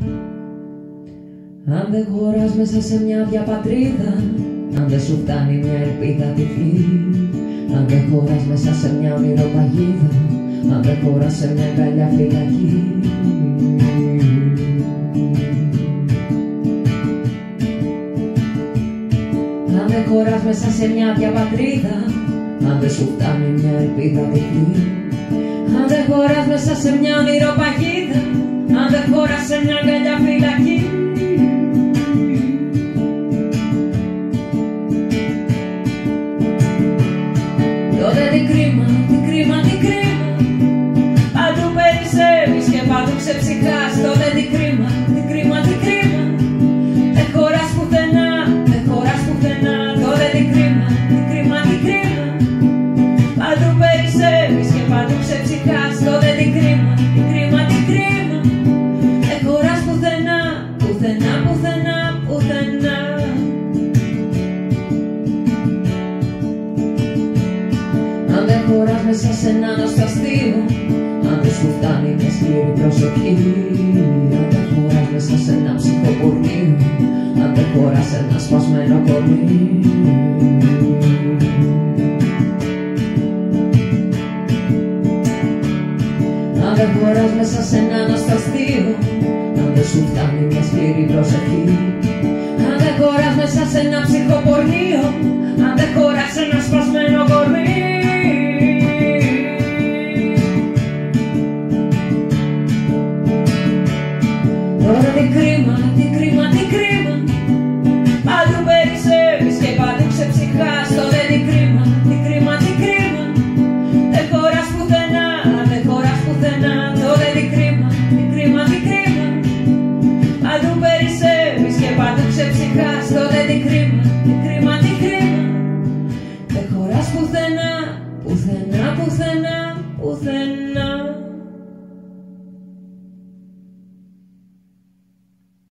Αν δεν χωράς μέσα σε μια διαπατρίδα, αν δεν σου φτάνει μια ελπίδα τυφλή, αν δεν χωράς μέσα σε μια ονειροπαγίδα, αν δεν χωράς σε μια αγκαλιά φυλακή. Αν δεν χωράς μέσα σε μια διαπατρίδα, αν δεν σου φτάνει μια ελπίδα τυφλή, αν δεν χωράς μέσα σε μια ονειροπαγίδα, αν δεν χωράς σε μια αγκαλιά φυλακή. Τότε τι κρίμα, τι κρίμα, τι κρίμα, παντού περισσεύεις και παντού ξεψυχάς. Τότε τι κρίμα, τι κρίμα, τι κρίμα, δεν χωράς πουθενά, δεν χωράς πουθενά. Τότε τι κρίμα, τι κρίμα, τι κρίμα, παντού περισσεύεις και παντού ξεψυχάς. Τότε τι κρίμα, τι κρίμα, τι κρίμα, δεν χωράς πουθενά, πουθενά, πουθενά, πουθενά. Αν δεν χωράς μέσα σε ένα νοσταστείο, αν δεν σου φτάνει μια σκληρή προσοχή, αν δεν χωράς μέσα σε ένα ψυχοπορνείο, αν δεν χωράς ένα σπασμένο κορμί. Αν δεν χωράς μέσα σε ένα νοσταστείο, αν δεν σου φτάνει μια σκληρή προσοχή, αν δεν χωράς μέσα σε ένα ψυχοπορνείο, αν δεν χωράς ένα σπασμένο κορμί. Τώρα τι κρίμα, τι κρίμα, τι κρίμα, παντού περισσεύεις και παντού ξεψυχάς. Τότε τι κρίμα, τι κρίμα, τι κρίμα, δεν χωράς πουθενά, δεν χωράς πουθενά. Τότε τι κρίμα, τι κρίμα, τι κρίμα, παντού περισσεύεις και παντού ξεψυχάς. Τότε τι κρίμα, τι κρίμα, τι κρίμα, δεν χωράς πουθενά, πουθενά, πουθενά, πουθενά.